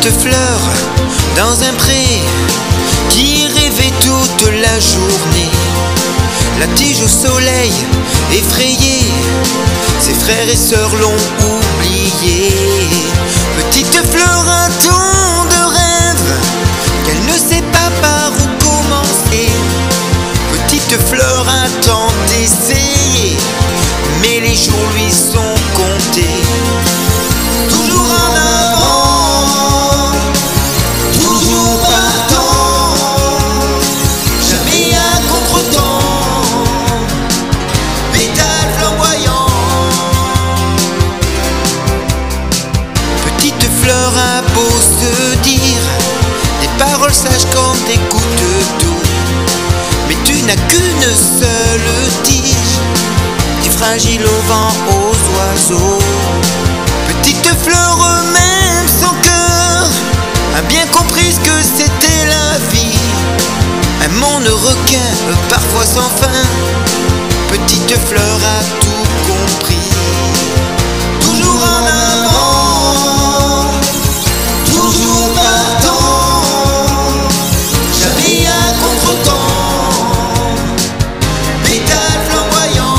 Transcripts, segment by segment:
Petite fleur dans un pré qui rêvait toute la journée. La tige au soleil effrayée, ses frères et sœurs l'ont oubliée. Petite fleur, un ton de rêve qu'elle ne sait pas par où commencer. Petite fleur, un temps d'essayer, mais les jours lui sont comptés. Toujours en avant, toujours partant, jamais à contre-temps, pétales flamboyants. Petite fleur a beau se dire des paroles sages comme des gouttes d'eau, mais tu n'as qu'une seule tige, qui fragile au vent, aux oiseaux. Petite fleur, même son cœur a bien compris ce que c'était la vie. Un monde requin, parfois sans fin. Petite fleur a tout compris. Toujours en avant, toujours partant, jamais à contre-temps, pétales flamboyants.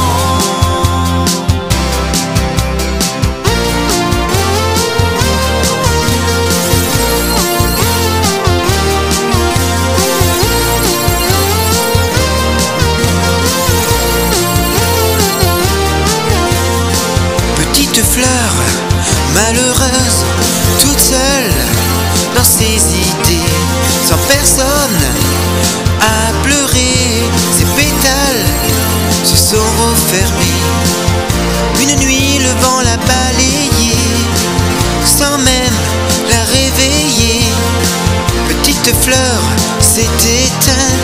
Petite fleur, malheureuse, toute seule dans ses idées, sans personne à pleurer, ses pétales se sont refermés. Une nuit, le vent l'a balayée, sans même la réveiller. Petite fleur s'est éteinte